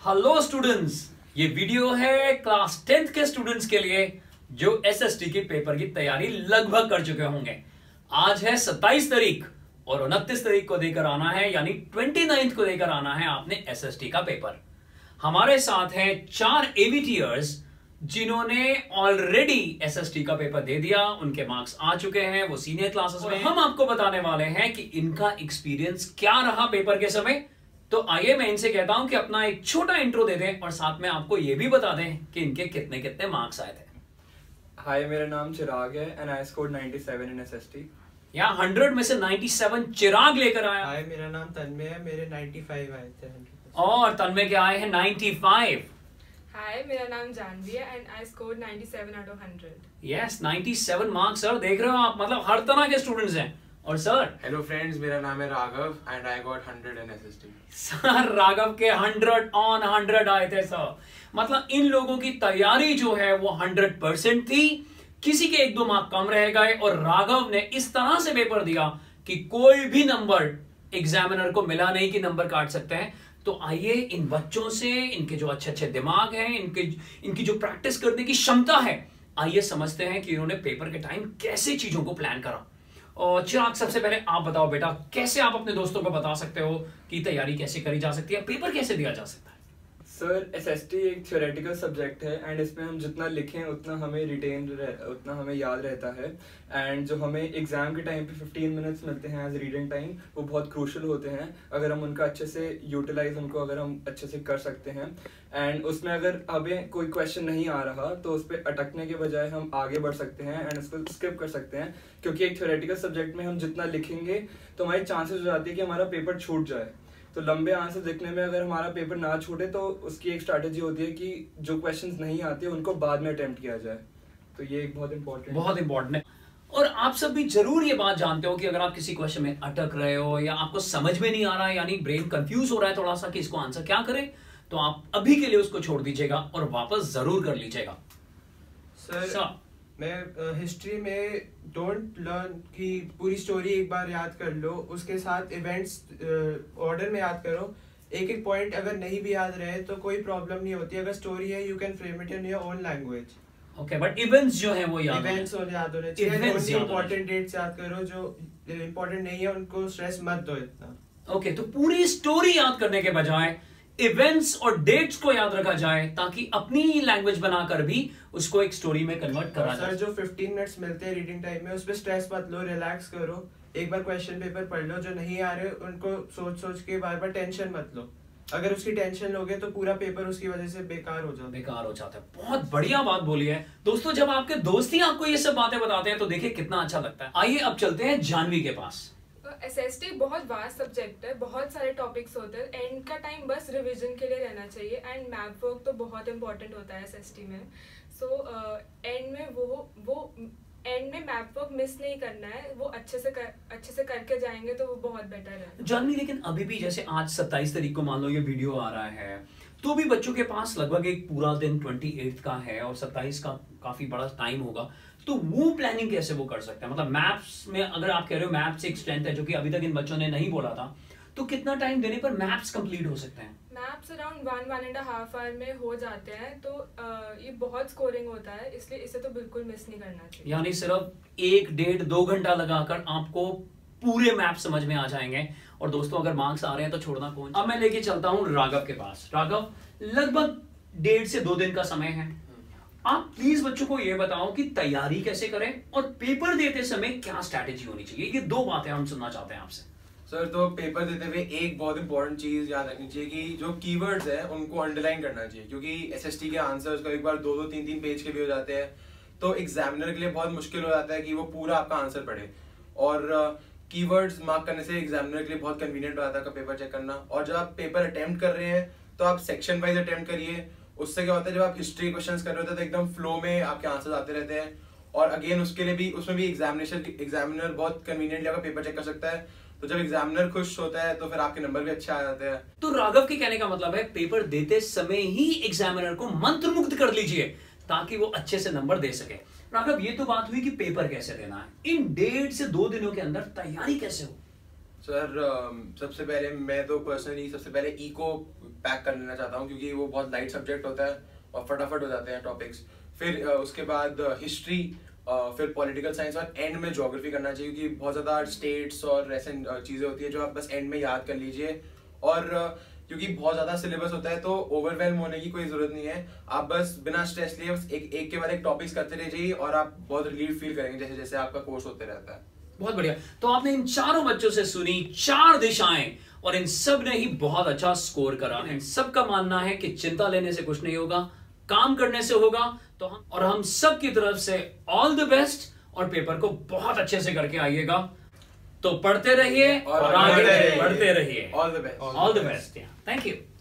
Hello students, ये video है class 10th के स्टूडेंट्स के लिए जो एसएसटी के पेपर की तैयारी लगभग कर चुके होंगे। आज है 27 तारीख और 29 तारीख को देकर आना है, यानी 29 को देकर आना है आपने एसएसटी का पेपर। हमारे साथ हैं 4 एवीटीयर्स जिन्होंने ऑलरेडी एसएसटी का पेपर दे दिया, उनके मार्क्स आ चुके हैं, वो सीनियर क्लासेस में। हम आपको बताने वाले हैं कि इनका एक्सपीरियंस क्या रहा पेपर के समय। तो आइए मैं इनसे कहता हूं कि अपना एक छोटा इंट्रो दे दें और साथ में आपको यह भी बता दें कि इनके कितने कितने मार्क्स आए थे। हाय, मेरा नाम चिराग है and I scored 97 in SST. या 100 में से 97 चिराग लेकर आया। हाय, मेरा नाम तन्मय है, मेरे 95 आए थे। और तन्मय के आए हैं 95। हाय, मेरा नाम जानवी है and I scored 97 out of 100। Yes, 97 marks sir, देख रहे हो आप, मतलब हर तरह के स्टूडेंट्स हैं। और सर, हेलो फ्रेंड्स, मेरा नाम है Raghav and I got 100 in SST. Sir Raghav के 100 ऑन 100 आए थे सर। मतलब इन लोगों की तैयारी जो है वो 100% थी, किसी के 1-2 मार्क कम रह गए और राघव ने इस तरह से पेपर दिया कि कोई भी नंबर एग्जामिनर को मिला नहीं कि नंबर काट सकते हैं। तो आइए इन बच्चों से, इनके जो अच्छे अच्छे दिमाग हैं, इनकी जो प्रैक्टिस करने की क्षमता है, आइए समझते हैं कि इन्होंने पेपर के टाइम कैसे चीजों को प्लान करा। और चिराग, सबसे पहले आप बताओ बेटा, कैसे आप अपने दोस्तों को बता सकते हो कि तैयारी कैसे करी जा सकती है, पेपर कैसे दिया जा सकता है? सर, एसएसटी एक थ्योरेटिकल सब्जेक्ट है एंड इसमें हम जितना लिखें उतना हमें याद रहता है। एंड जो हमें एग्जाम के टाइम पे 15 मिनट्स मिलते हैं एज रीडिंग टाइम, वो बहुत क्रूशल होते हैं। अगर हम उनका अच्छे से यूटिलाइज अगर हम अच्छे से कर सकते हैं एंड उसमें अगर हमें कोई क्वेश्चन नहीं आ रहा तो उस पर अटकने के बजाय हम आगे बढ़ सकते हैं एंड उसको स्किप कर सकते हैं। क्योंकि एक थ्योरेटिकल सब्जेक्ट में हम जितना लिखेंगे तो हमारी चांसेस हो जाती है कि हमारा पेपर छूट जाए। तो लंबे आंसर लिखने में अगर हमारा पेपर ना छूटे तो उसकी एक स्ट्रैटेजी होती है कि जो क्वेश्चंस नहीं आते उनको बाद में अटेम्प्ट किया जाए। तो ये एक बहुत इंपॉर्टेंट है। और आप सब भी जरूर ये बात जानते हो कि अगर आप किसी क्वेश्चन में अटक रहे हो या आपको समझ में नहीं आ रहा है, यानी ब्रेन कंफ्यूज हो रहा है थोड़ा सा कि इसको आंसर क्या करें, तो आप अभी के लिए उसको छोड़ दीजिएगा और वापस जरूर कर लीजिएगा। सर, मैं हिस्ट्री में डोंट लर्न की पूरी स्टोरी एक बार याद कर लो, उसके साथ इवेंट्स ऑर्डर में याद करो। एक एक पॉइंट अगर नहीं भी याद रहे तो कोई प्रॉब्लम नहीं होती। अगर स्टोरी है, you can frame it in your own language. Okay, but events जो है वो याद होने चाहिए। इंपॉर्टेंट डेट्स याद करो, जो इंपॉर्टेंट नहीं है उनको स्ट्रेस मत दो इतना। ओके, तो पूरी स्टोरी याद करने के बजाय इवेंट्स और डेट्स को याद रखा जाए ताकि अपनी लैंग्वेज बनाकर भी उसको एक स्टोरी में कन्वर्ट करा जाए। सर, जो 15 मिनट्स मिलते हैं रीडिंग टाइम में, उस पे स्ट्रेस मत लो, रिलैक्स करो। एक बार क्वेश्चन पेपर पढ़ लो, जो नहीं आ रहे उनको सोच के बार बार टेंशन मत लो। अगर उसकी टेंशन लोगे तो पूरा पेपर उसकी वजह से बेकार हो जाता है। बहुत बढ़िया बात बोली है दोस्तों। जब आपके दोस्त ही आपको ये सब बातें बताते हैं तो देखिए कितना अच्छा लगता है। आइए अब चलते हैं जानवी के पास। एसएसटी बहुत वास्ट सब्जेक्ट है, बहुत सारे टॉपिक्स होते हैं। एंड का टाइम बस रिवीजन के लिए रहना चाहिए। एंड मैप वर्क तो बहुत इंपॉर्टेंट होता है एसएसटी में। सो एंड में एंड में मैप वर्क मिस नहीं करना है, वो अच्छे से करके जाएंगे तो वो बहुत बेटर है। जानवी, लेकिन अभी भी जैसे आज 27 तारीख को मान लो ये वीडियो आ रहा है, तो भी बच्चों के पास लगभग एक पूरा दिन 28 का है और 27 का काफी बड़ा टाइम होगा। तो वो प्लानिंग कैसे वो कर सकते हैं? मतलब मैप्स में अगर आप कह रहे हो मैप्स एक स्ट्रेंथ है जो कि अभी तक इन बच्चों ने नहीं बोला था, तो कितना टाइम देने पर मैप्स कंप्लीट हो सकते हैं? मैप्स अराउंड 1-1.5 आवर में हो जाते हैं। तो ये बहुत स्कोरिंग होता है, इसलिए इसे तो बिल्कुल मिस नहीं करना चाहिए। यानी सिर्फ 1-1.5-2 घंटा लगाकर आपको पूरे मैप समझ में आ जाएंगे। और दोस्तों, अगर मार्क्स आ रहे हैं तो छोड़ना कौन। अब मैं लेके चलता हूं राघव के पास। राघव, लगभग 1.5 से 2 दिन का समय है। आप प्लीज बच्चों को यह बताओ कि तैयारी कैसे करें और पेपर देते समय क्या स्ट्रैटेजी होनी चाहिए। ये 2 बातें हम सुनना चाहते हैं आपसे। सर, तो पेपर देते हुए एक बहुत इंपॉर्टेंट चीज याद रखनी चाहिए कि जो कीवर्ड्स है उनको अंडरलाइन करना चाहिए। क्योंकि एसएसटी के आंसर्स कभी बार 2-2, 3-3 पेज के भी हो जाते हैं, तो एग्जामिनर के लिए बहुत मुश्किल हो जाता है कि वो पूरा आपका आंसर पढ़े। और कीवर्ड्स मार्क करने से एग्जामिनर के लिए बहुत कन्वीनियंट हो जाता है पेपर चेक करना। और जब आप पेपर अटेम्प्ट कर रहे हैं तो आप सेक्शन वाइज अटेम्प्ट करिए। उससे क्या होता है, जब आप हिस्ट्री क्वेश्चंस कर रहे होते हैं तो एकदम फ्लो में आपके आंसर्स आते रहते हैं। और अगेन उसके लिए भी, उसमें भी एग्जामिनर बहुत कन्वीनियंटली आपका पेपर चेक कर सकता है। तो जब एग्जामिनर खुश होता है तो फिर आपके नंबर भी अच्छे आ जाते हैं। तो राघव के कहने का मतलब है पेपर देते समय ही एग्जामिनर को मंत्रमुग्ध कर लीजिए ताकि वो अच्छे से नंबर दे सके। राघव, ये तो बात हुई कि पेपर कैसे देना है। इन 1.5 से 2 दिनों के अंदर तैयारी कैसे हो? सर सबसे पहले मैं तो पर्सनली सबसे पहले इको पैक कर लेना चाहता हूँ, क्योंकि वो बहुत लाइट सब्जेक्ट होता है और फटाफट हो जाते हैं टॉपिक्स। फिर उसके बाद हिस्ट्री, फिर पॉलिटिकल साइंस, और एंड में ज्योग्राफी करना चाहिए, क्योंकि बहुत ज़्यादा स्टेट्स और ऐसे चीज़ें होती है जो आप बस एंड में याद कर लीजिए। और क्योंकि बहुत ज़्यादा सिलेबस होता है तो ओवरवेल्म होने की कोई ज़रूरत नहीं है, आप बस बिना स्ट्रेस लिए बस एक के बाद एक टॉपिक्स करते रहिए और आप बहुत रिलीफ फील करेंगे जैसे जैसे आपका कोर्स होते रहता है। बहुत बढ़िया। तो आपने इन चारों बच्चों से सुनी 4 दिशाएं और इन सब ने ही बहुत अच्छा स्कोर करा। इन सब का मानना है कि चिंता लेने से कुछ नहीं होगा, काम करने से होगा। तो हम सब की तरफ से ऑल द बेस्ट, और पेपर को बहुत अच्छे से करके आइएगा। तो पढ़ते रहिए और आगे बढ़ते रहिए। All the best. All the best. Thank you.